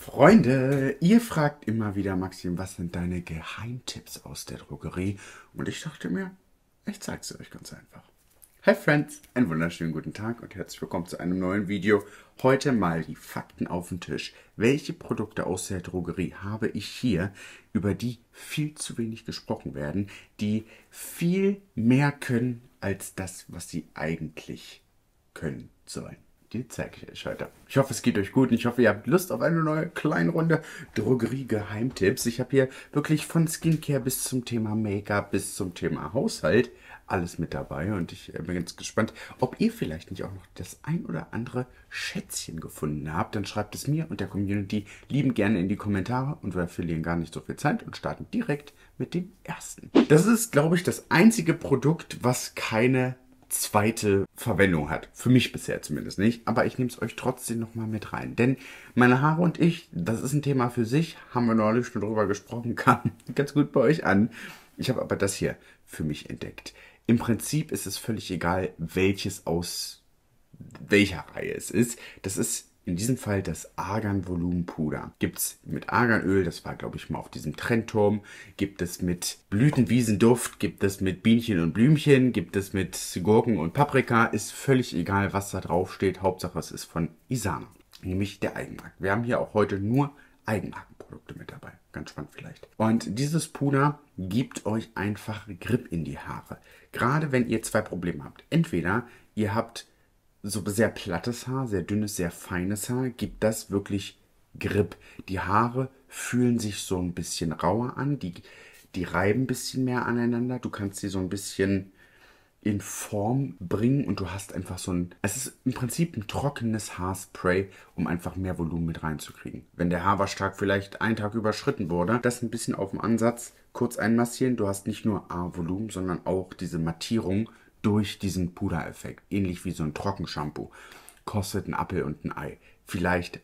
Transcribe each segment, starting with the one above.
Freunde, ihr fragt immer wieder, Maxim, was sind deine Geheimtipps aus der Drogerie? Und ich dachte mir, ich zeige sie euch ganz einfach. Hi Friends, einen wunderschönen guten Tag und herzlich willkommen zu einem neuen Video. Heute mal die Fakten auf den Tisch. Welche Produkte aus der Drogerie habe ich hier, über die viel zu wenig gesprochen werden, die viel mehr können als das, was sie eigentlich können sollen? Die zeige ich euch heute. Ich hoffe, es geht euch gut und ich hoffe, ihr habt Lust auf eine neue kleine Runde Drogerie-Geheimtipps. Ich habe hier wirklich von Skincare bis zum Thema Make-up, bis zum Thema Haushalt alles mit dabei und ich bin ganz gespannt, ob ihr vielleicht nicht auch noch das ein oder andere Schätzchen gefunden habt. Dann schreibt es mir und der Community lieben gerne in die Kommentare und wir verlieren gar nicht so viel Zeit und starten direkt mit dem ersten. Das ist, glaube ich, das einzige Produkt, was keine zweite Verwendung hat. Für mich bisher zumindest nicht. Aber ich nehme es euch trotzdem nochmal mit rein. Denn meine Haare und ich, das ist ein Thema für sich. Haben wir neulich schon drüber gesprochen. Kam ganz gut bei euch an. Ich habe aber das hier für mich entdeckt. Im Prinzip ist es völlig egal, welches aus welcher Reihe es ist. Das ist in diesem Fall das Argan Volumenpuder. Gibt es mit Arganöl, das war glaube ich mal auf diesem Trendturm. Gibt es mit Blütenwiesenduft, gibt es mit Bienchen und Blümchen, gibt es mit Gurken und Paprika. Ist völlig egal, was da drauf steht. Hauptsache es ist von Isana, nämlich der Eigenmarke. Wir haben hier auch heute nur Eigenmarkenprodukte mit dabei. Ganz spannend vielleicht. Und dieses Puder gibt euch einfach Grip in die Haare. Gerade wenn ihr zwei Probleme habt. Entweder ihr habt so sehr plattes Haar, sehr dünnes, sehr feines Haar, gibt das wirklich Grip. Die Haare fühlen sich so ein bisschen rauer an, die reiben ein bisschen mehr aneinander. Du kannst sie so ein bisschen in Form bringen und du hast einfach so ein, es ist im Prinzip ein trockenes Haarspray, um einfach mehr Volumen mit reinzukriegen. Wenn der Haarwaschtag vielleicht einen Tag überschritten wurde, das ein bisschen auf dem Ansatz kurz einmassieren. Du hast nicht nur A-Volumen, sondern auch diese Mattierung durch diesen Pudereffekt. Ähnlich wie so ein Trockenshampoo. Kostet ein Apfel und ein Ei. Vielleicht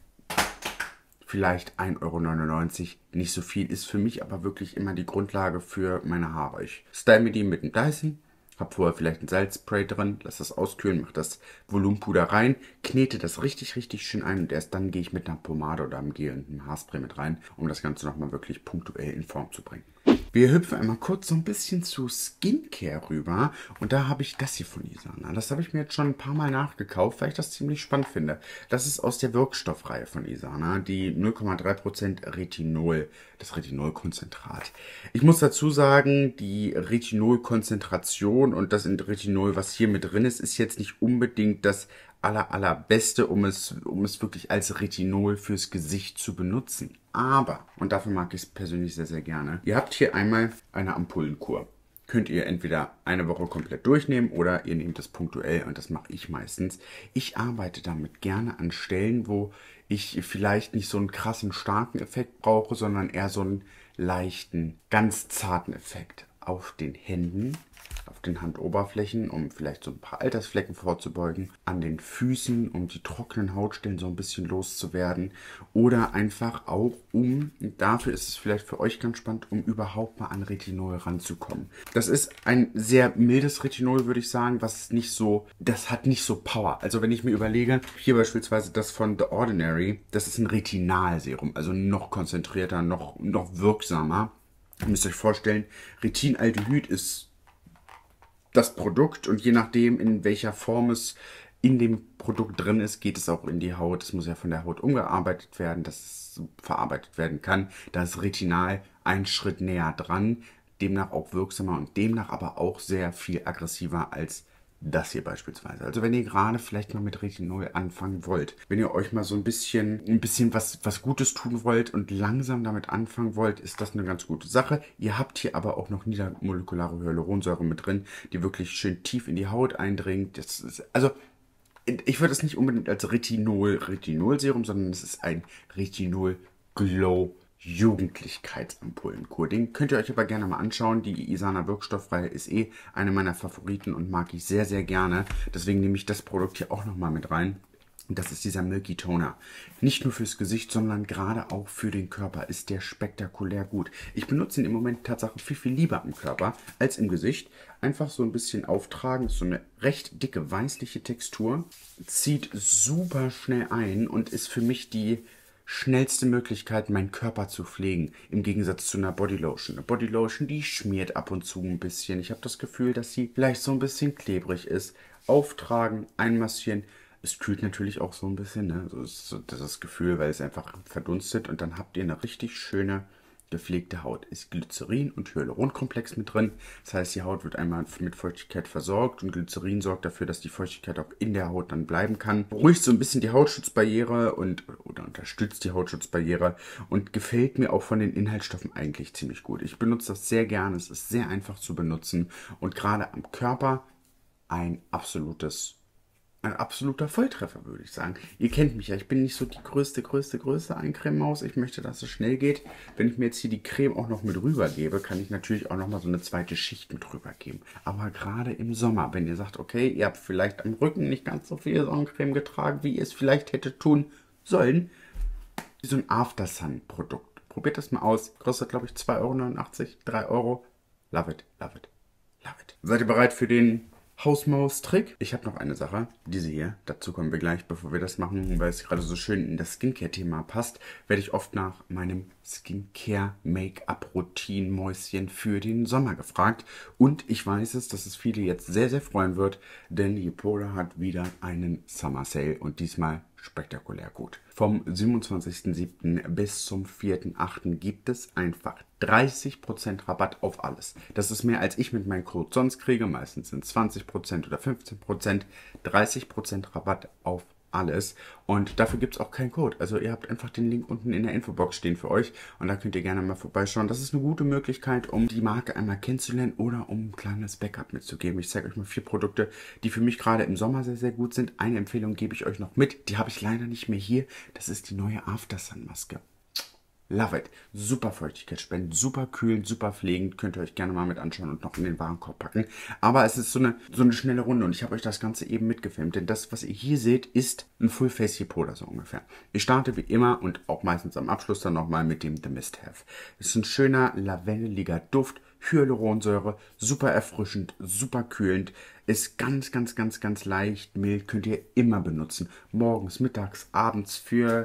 1,99 €. Nicht so viel, ist für mich aber wirklich immer die Grundlage für meine Haare. Ich style mir die mit dem Dyson. Hab vorher vielleicht ein Salzspray drin, lass das auskühlen, mach das Volumenpuder rein, knete das richtig, richtig schön ein und erst dann gehe ich mit einer Pomade oder einem Gel und einem Haarspray mit rein, um das Ganze nochmal wirklich punktuell in Form zu bringen. Wir hüpfen einmal kurz so ein bisschen zu Skincare rüber und da habe ich das hier von Isana. Das habe ich mir jetzt schon ein paar Mal nachgekauft, weil ich das ziemlich spannend finde. Das ist aus der Wirkstoffreihe von Isana, die 0,3% Retinol, das Retinolkonzentrat. Ich muss dazu sagen, die Retinolkonzentration und das Retinol, was hier mit drin ist, ist jetzt nicht unbedingt das allerbeste, um es wirklich als Retinol fürs Gesicht zu benutzen. Aber, und dafür mag ich es persönlich sehr, sehr gerne, ihr habt hier einmal eine Ampullenkur. Könnt ihr entweder eine Woche komplett durchnehmen oder ihr nehmt es punktuell und das mache ich meistens. Ich arbeite damit gerne an Stellen, wo ich vielleicht nicht so einen krassen, starken Effekt brauche, sondern eher so einen leichten, ganz zarten Effekt auf den Händen, auf den Handoberflächen, um vielleicht so ein paar Altersflecken vorzubeugen, an den Füßen, um die trockenen Hautstellen so ein bisschen loszuwerden oder einfach auch dafür ist es vielleicht für euch ganz spannend, um überhaupt mal an Retinol ranzukommen. Das ist ein sehr mildes Retinol, würde ich sagen, das hat nicht so Power. Also wenn ich mir überlege, hier beispielsweise das von The Ordinary, das ist ein Retinalserum, also noch konzentrierter, noch wirksamer. Ihr müsst euch vorstellen, Retinaldehyd ist das Produkt und je nachdem, in welcher Form es in dem Produkt drin ist, geht es auch in die Haut. Es muss ja von der Haut umgearbeitet werden, dass es verarbeitet werden kann. Da ist Retinal ein Schritt näher dran, demnach auch wirksamer und demnach aber auch sehr viel aggressiver als das hier beispielsweise. Also wenn ihr gerade vielleicht mal mit Retinol anfangen wollt, wenn ihr euch mal so ein bisschen was Gutes tun wollt und langsam damit anfangen wollt, ist das eine ganz gute Sache. Ihr habt hier aber auch noch niedermolekulare Hyaluronsäure mit drin, die wirklich schön tief in die Haut eindringt. Also ich würde es nicht unbedingt als Retinol-Serum, sondern es ist ein Retinol-Glow Jugendlichkeitsampullenkur. Den könnt ihr euch aber gerne mal anschauen. Die Isana Wirkstoffreihe ist eine meiner Favoriten und mag ich sehr, sehr gerne. Deswegen nehme ich das Produkt hier auch nochmal mit rein. Und das ist dieser Milky Toner. Nicht nur fürs Gesicht, sondern gerade auch für den Körper ist der spektakulär gut. Ich benutze ihn im Moment tatsächlich viel, viel lieber im Körper als im Gesicht. Einfach so ein bisschen auftragen. Ist so eine recht dicke, weißliche Textur. Zieht super schnell ein und ist für mich die schnellste Möglichkeit, meinen Körper zu pflegen, im Gegensatz zu einer Bodylotion. Eine Bodylotion, die schmiert ab und zu ein bisschen. Ich habe das Gefühl, dass sie vielleicht so ein bisschen klebrig ist. Auftragen, einmassieren. Es kühlt natürlich auch so ein bisschen, ne? So ist so das Gefühl, weil es einfach verdunstet und dann habt ihr eine richtig schöne gepflegte Haut. Ist Glycerin und Hyaluronkomplex mit drin. Das heißt, die Haut wird einmal mit Feuchtigkeit versorgt und Glycerin sorgt dafür, dass die Feuchtigkeit auch in der Haut dann bleiben kann. Beruhigt so ein bisschen die Hautschutzbarriere oder unterstützt die Hautschutzbarriere und gefällt mir auch von den Inhaltsstoffen eigentlich ziemlich gut. Ich benutze das sehr gerne. Es ist sehr einfach zu benutzen und gerade am Körper ein absoluter Volltreffer, würde ich sagen. Ihr kennt mich ja, ich bin nicht so die größte Eincrememaus. Ich möchte, dass es schnell geht. Wenn ich mir jetzt hier die Creme auch noch mit rüber gebe, kann ich natürlich auch noch mal so eine zweite Schicht mit rüber geben. Aber gerade im Sommer, wenn ihr sagt, okay, ihr habt vielleicht am Rücken nicht ganz so viel Sonnencreme getragen, wie ihr es vielleicht hättet tun sollen, so ein After-Sun-Produkt. Probiert das mal aus. Kostet, glaube ich, 2,89 €, 3 Euro. Love it, love it, love it. Seid ihr bereit für den Hausmaus-Trick? Ich habe noch eine Sache, diese hier. Dazu kommen wir gleich, bevor wir das machen, weil es gerade so schön in das Skincare-Thema passt, werde ich oft nach meinem Skincare-Make-up-Routine-Mäuschen für den Sommer gefragt. Und ich weiß es, dass es viele jetzt sehr, sehr freuen wird, denn Ypsoda hat wieder einen Summer Sale und diesmal spektakulär gut. Vom 27.07. bis zum 4.08. gibt es einfach 30% Rabatt auf alles. Das ist mehr, als ich mit meinem Code sonst kriege. Meistens sind 20% oder 15%. 30% Rabatt auf alles. Und dafür gibt es auch keinen Code. Also ihr habt einfach den Link unten in der Infobox stehen für euch. Und da könnt ihr gerne mal vorbeischauen. Das ist eine gute Möglichkeit, um die Marke einmal kennenzulernen oder um ein kleines Backup mitzugeben. Ich zeige euch mal 4 Produkte, die für mich gerade im Sommer sehr, sehr gut sind. Eine Empfehlung gebe ich euch noch mit. Die habe ich leider nicht mehr hier. Das ist die neue After Sun Maske. Love it. Super Feuchtigkeitsspendend, super kühlend, super pflegend. Könnt ihr euch gerne mal mit anschauen und noch in den Warenkorb packen. Aber es ist so eine schnelle Runde und ich habe euch das Ganze eben mitgefilmt. Denn das, was ihr hier seht, ist ein Full Face Ypsoda so ungefähr. Ich starte wie immer und auch meistens am Abschluss dann nochmal mit dem The Mist Have. Es ist ein schöner lavendeliger Duft. Hyaluronsäure, super erfrischend, super kühlend, ist ganz leicht, mild, könnt ihr immer benutzen. Morgens, mittags, abends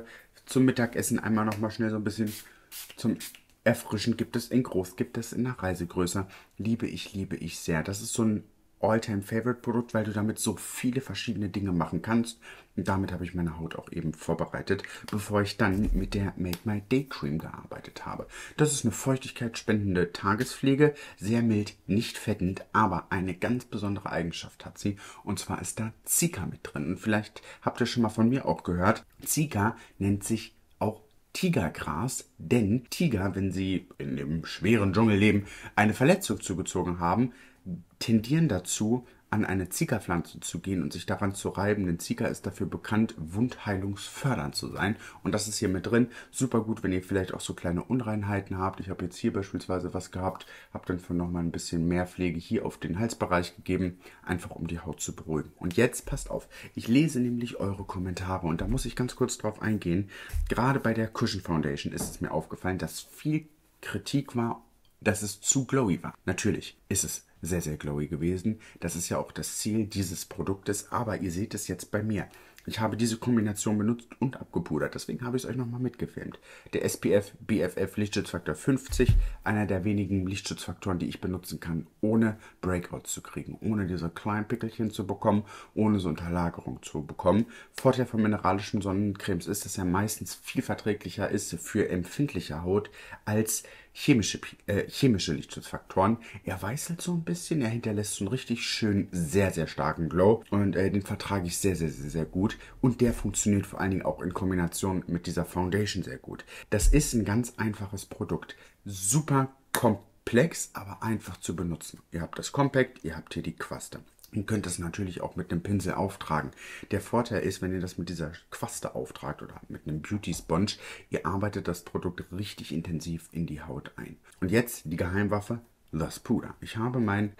zum Mittagessen einmal nochmal schnell so ein bisschen zum Erfrischen. Gibt es in groß, gibt es in einer Reisegröße. Liebe ich sehr. Das ist so ein All-Time-Favorite-Produkt, weil du damit so viele verschiedene Dinge machen kannst. Und damit habe ich meine Haut auch eben vorbereitet, bevor ich dann mit der Make My Day Cream gearbeitet habe. Das ist eine feuchtigkeitsspendende Tagespflege, sehr mild, nicht fettend, aber eine ganz besondere Eigenschaft hat sie. Und zwar ist da Cica mit drin. Und vielleicht habt ihr schon mal von mir auch gehört, Cica nennt sich auch Tigergras, denn Tiger, wenn sie in dem schweren Dschungel leben, eine Verletzung zugezogen haben, tendieren dazu, an eine Zika-Pflanze zu gehen und sich daran zu reiben, denn Zika ist dafür bekannt, wundheilungsfördernd zu sein. Und das ist hier mit drin. Super gut, wenn ihr vielleicht auch so kleine Unreinheiten habt. Ich habe jetzt hier beispielsweise was gehabt, habe dann von nochmal ein bisschen mehr Pflege hier auf den Halsbereich gegeben, einfach um die Haut zu beruhigen. Und jetzt passt auf, ich lese nämlich eure Kommentare und da muss ich ganz kurz drauf eingehen. Gerade bei der Cushion Foundation ist es mir aufgefallen, dass viel Kritik war, dass es zu glowy war. Natürlich ist es sehr, sehr glowy gewesen. Das ist ja auch das Ziel dieses Produktes, aber ihr seht es jetzt bei mir. Ich habe diese Kombination benutzt und abgepudert, deswegen habe ich es euch nochmal mitgefilmt. Der SPF BFF Lichtschutzfaktor 50, einer der wenigen Lichtschutzfaktoren, die ich benutzen kann, ohne Breakouts zu kriegen, ohne diese kleinen Pickelchen zu bekommen, ohne so Unterlagerung zu bekommen. Vorteil von mineralischen Sonnencremes ist, dass er meistens viel verträglicher ist für empfindliche Haut als chemische Lichtschutzfaktoren. Er weißelt so ein bisschen, er hinterlässt so einen richtig schön, sehr, sehr starken Glow und den vertrage ich sehr, sehr, sehr, sehr gut und der funktioniert vor allen Dingen auch in Kombination mit dieser Foundation sehr gut. Das ist ein ganz einfaches Produkt, super komplex, aber einfach zu benutzen. Ihr habt das Compact, ihr habt hier die Quaste. Ihr könnt das natürlich auch mit einem Pinsel auftragen. Der Vorteil ist, wenn ihr das mit dieser Quaste auftragt oder mit einem Beauty Sponge, ihr arbeitet das Produkt richtig intensiv in die Haut ein. Und jetzt die Geheimwaffe, das Puder. Ich habe mein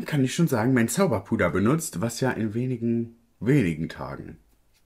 Zauberpuder benutzt, was ja in wenigen Tagen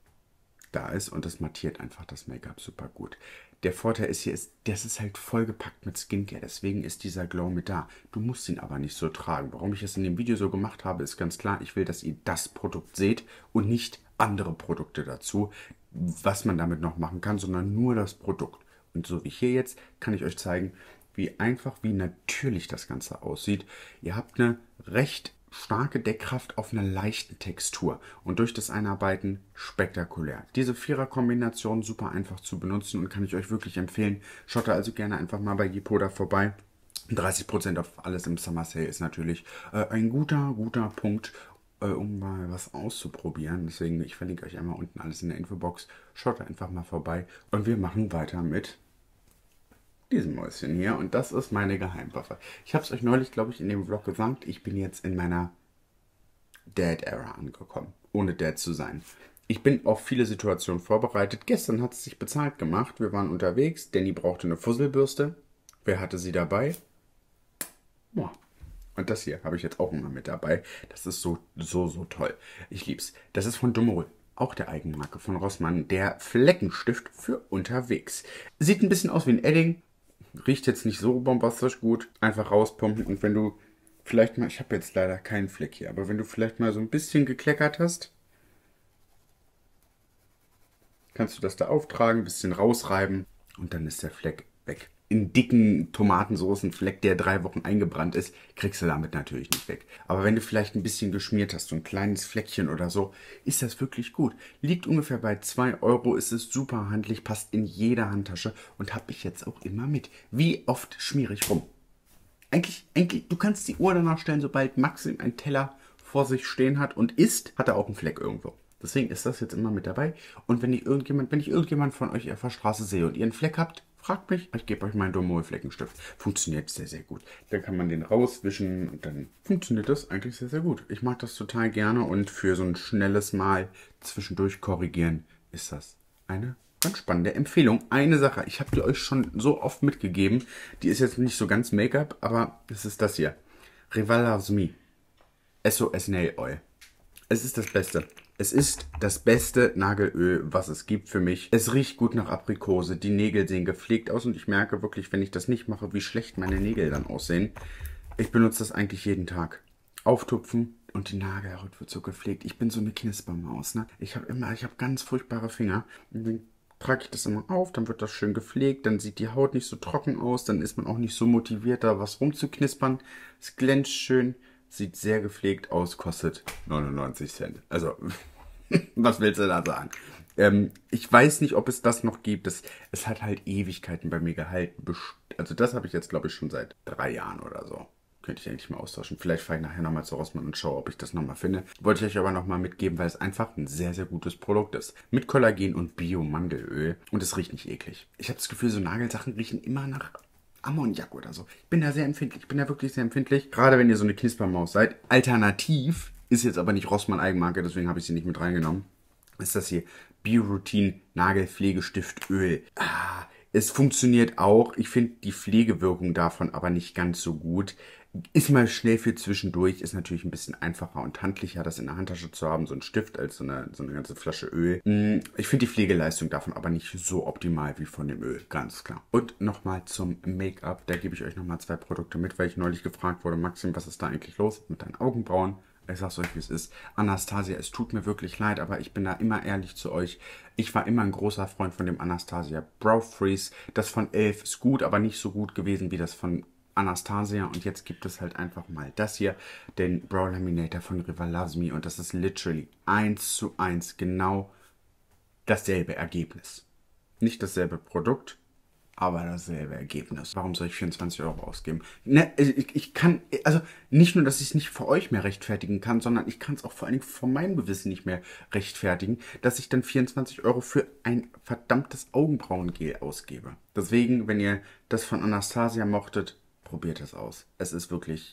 da ist und das mattiert einfach das Make-up super gut. Der Vorteil ist hier, das ist halt vollgepackt mit Skincare, deswegen ist dieser Glow mit da. Du musst ihn aber nicht so tragen. Warum ich es in dem Video so gemacht habe, ist ganz klar, ich will, dass ihr das Produkt seht und nicht andere Produkte dazu. was man damit noch machen kann, sondern nur das Produkt. Und so wie hier jetzt kann ich euch zeigen, wie einfach, wie natürlich das Ganze aussieht. Ihr habt eine recht starke Deckkraft auf einer leichten Textur und durch das Einarbeiten spektakulär. Diese Vierer-Kombination super einfach zu benutzen und kann ich euch wirklich empfehlen. Schaut da also gerne einfach mal bei Yepoda vorbei. 30% auf alles im Summer Sale ist natürlich ein guter Punkt, um mal was auszuprobieren. Deswegen, ich verlinke euch einmal unten alles in der Infobox. Schaut da einfach mal vorbei und wir machen weiter mit diesem Mäuschen hier und das ist meine Geheimwaffe. Ich habe es euch neulich, glaube ich, in dem Vlog gesagt, ich bin jetzt in meiner Dad-Era angekommen, ohne Dad zu sein. Ich bin auf viele Situationen vorbereitet. Gestern hat es sich bezahlt gemacht. Wir waren unterwegs. Danny brauchte eine Fusselbürste. Wer hatte sie dabei? Boah. Und das hier habe ich jetzt auch immer mit dabei. Das ist so toll. Ich lieb's. Das ist von Dummerl. Auch der Eigenmarke von Rossmann. Der Fleckenstift für unterwegs. Sieht ein bisschen aus wie ein Edding. Riecht jetzt nicht so bombastisch gut. Einfach rauspumpen und wenn du vielleicht mal, ich habe jetzt leider keinen Fleck hier, aber wenn du vielleicht mal so ein bisschen gekleckert hast, kannst du das da auftragen, ein bisschen rausreiben und dann ist der Fleck weg. In dicken Tomatensoßen-Fleck, der 3 Wochen eingebrannt ist, kriegst du damit natürlich nicht weg. Aber wenn du vielleicht ein bisschen geschmiert hast, so ein kleines Fleckchen oder so, ist das wirklich gut. Liegt ungefähr bei 2 Euro, ist es super handlich, passt in jede Handtasche und habe ich jetzt auch immer mit. Wie oft schmiere ich rum? Eigentlich, du kannst die Uhr danach stellen, sobald Maxim einen Teller vor sich stehen hat und isst, hat er auch einen Fleck irgendwo. Deswegen ist das jetzt immer mit dabei. Und wenn ich irgendjemand von euch auf der Straße sehe und ihr einen Fleck habt, fragt mich, ich gebe euch meinen Domol-Fleckenstift. Funktioniert sehr gut. Dann kann man den rauswischen und dann funktioniert das eigentlich sehr gut. Ich mag das total gerne und für so ein schnelles Mal zwischendurch korrigieren ist das eine ganz spannende Empfehlung. Eine Sache, ich habe die euch schon so oft mitgegeben, die ist jetzt nicht so ganz Make-up, aber es ist das hier. Rival Loves Me. SOS Nail Oil. Es ist das Beste. Es ist das beste Nagelöl, was es gibt für mich. Es riecht gut nach Aprikose, die Nägel sehen gepflegt aus und ich merke wirklich, wenn ich das nicht mache, wie schlecht meine Nägel dann aussehen. Ich benutze das eigentlich jeden Tag. Auftupfen und die Nagelhaut wird so gepflegt. Ich bin so eine Knispermaus, ne? Ich habe ganz furchtbare Finger. Und dann trage ich das immer auf, dann wird das schön gepflegt, dann sieht die Haut nicht so trocken aus, dann ist man auch nicht so motiviert, da was rumzuknispern. Es glänzt schön. Sieht sehr gepflegt aus, kostet 99 Cent. Also, was willst du da sagen? Ich weiß nicht, ob es das noch gibt. Es hat halt Ewigkeiten bei mir gehalten. Also das habe ich jetzt, glaube ich, schon seit 3 Jahren oder so. Könnte ich eigentlich mal austauschen. Vielleicht fahre ich nachher nochmal zu Rossmann und schaue, ob ich das nochmal finde. Wollte ich euch aber nochmal mitgeben, weil es einfach ein sehr gutes Produkt ist. Mit Kollagen und Bio-Mandelöl. Und es riecht nicht eklig. Ich habe das Gefühl, so Nagelsachen riechen immer nach Ammoniak oder so. Ich bin da sehr empfindlich. Ich bin da wirklich sehr empfindlich. Gerade wenn ihr so eine Knispermaus seid. Alternativ ist jetzt aber nicht Rossmann Eigenmarke, deswegen habe ich sie nicht mit reingenommen. Ist das hier Bioroutine Nagelpflegestiftöl. Es funktioniert auch. Ich finde die Pflegewirkung davon aber nicht ganz so gut. Ist mal schnell für zwischendurch, ist natürlich ein bisschen einfacher und handlicher, das in der Handtasche zu haben, so ein Stift als so eine ganze Flasche Öl. Ich finde die Pflegeleistung davon aber nicht so optimal wie von dem Öl, ganz klar. Und nochmal zum Make-up, da gebe ich euch nochmal 2 Produkte mit, weil ich neulich gefragt wurde, Maxim, was ist da eigentlich los mit deinen Augenbrauen? Ich sag's euch, wie es ist. Anastasia, es tut mir wirklich leid, aber ich bin da immer ehrlich zu euch. Ich war immer ein großer Freund von dem Anastasia Brow Freeze. Das von Elf ist gut, aber nicht so gut gewesen wie das von Anastasia. Und jetzt gibt es halt einfach mal das hier, den Brow Laminator von Rival Loves Me. Und das ist literally 1:1 genau dasselbe Ergebnis. Nicht dasselbe Produkt, aber dasselbe Ergebnis. Warum soll ich 24 Euro ausgeben? Ne, ich kann, also nicht nur, dass ich es nicht für euch mehr rechtfertigen kann, sondern ich kann es auch vor allen Dingen von meinem Gewissen nicht mehr rechtfertigen, dass ich dann 24 Euro für ein verdammtes Augenbrauengel ausgebe. Deswegen, wenn ihr das von Anastasia mochtet, probiert es aus. Es ist wirklich,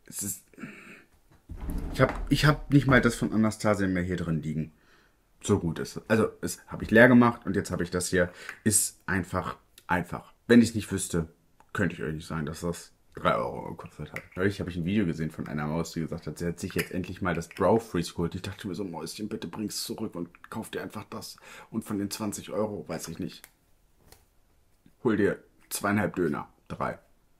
ich hab nicht mal das von Anastasia mehr hier drin liegen. So gut ist es. Also, es habe ich leer gemacht und jetzt habe ich das hier. Ist einfach. Wenn ich es nicht wüsste, könnte ich euch nicht sagen, dass das 3 Euro gekostet hat. Neulich habe ich ein Video gesehen von einer Maus, die gesagt hat, sie hat sich jetzt endlich mal das Brow Freeze geholt. Ich dachte mir so, Mäuschen, bitte bring's zurück und kauf dir einfach das. Und von den 20 Euro, weiß ich nicht, hol dir 2,5 Döner. 3.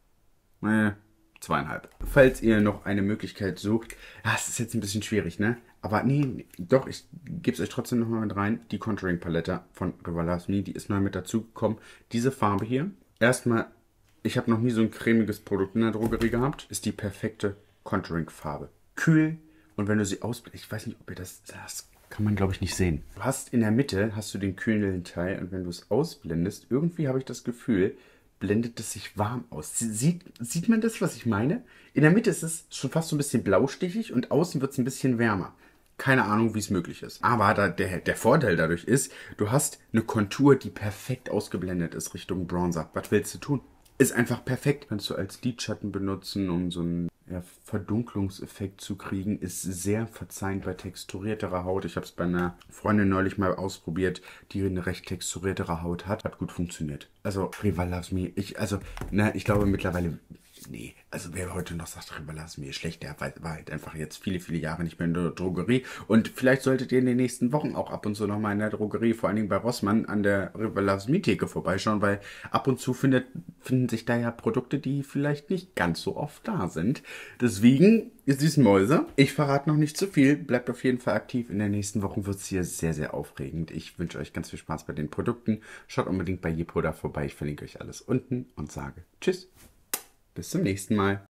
Nee, 2,5. Falls ihr noch eine Möglichkeit sucht, ja, es ist jetzt ein bisschen schwierig, ne? Aber nee, doch, ich gebe es euch trotzdem nochmal mit rein. Die Contouring-Palette von River Loves Me, die ist neu mit dazugekommen. Diese Farbe hier, erstmal, ich habe noch nie so ein cremiges Produkt in der Drogerie gehabt, ist die perfekte Contouring-Farbe. Kühl und wenn du sie ausblendest, ich weiß nicht, ob ihr das kann man glaube ich nicht sehen. Du hast in der Mitte, hast du den kühlenden Teil und wenn du es ausblendest, irgendwie habe ich das Gefühl, blendet es sich warm aus. Sieht man das, was ich meine? In der Mitte ist es schon fast so ein bisschen blaustichig und außen wird es ein bisschen wärmer. Keine Ahnung, wie es möglich ist. Aber der Vorteil dadurch ist, du hast eine Kontur, die perfekt ausgeblendet ist Richtung Bronzer. Was willst du tun? Ist einfach perfekt. Kannst du als Lidschatten benutzen, um so einen Verdunklungseffekt zu kriegen. Ist sehr verzeihend bei texturierterer Haut. Ich habe es bei einer Freundin neulich mal ausprobiert, die eine recht texturiertere Haut hat. Hat gut funktioniert. Also, Riva Loves Me. Ich glaube mittlerweile... Nee, also wer heute noch sagt, Riva Loves Me ist schlecht, der war halt einfach jetzt viele, viele Jahre nicht mehr in der Drogerie. Und vielleicht solltet ihr in den nächsten Wochen auch ab und zu nochmal in der Drogerie, vor allen Dingen bei Rossmann, an der Riva Loves Me Theke vorbeischauen, weil ab und zu finden sich da ja Produkte, die vielleicht nicht ganz so oft da sind. Deswegen, ihr süßen Mäuse, ich verrate noch nicht zu viel. Bleibt auf jeden Fall aktiv. In den nächsten Wochen wird es hier sehr, sehr aufregend. Ich wünsche euch ganz viel Spaß bei den Produkten. Schaut unbedingt bei Jepoda vorbei. Ich verlinke euch alles unten und sage Tschüss. Bis zum nächsten Mal.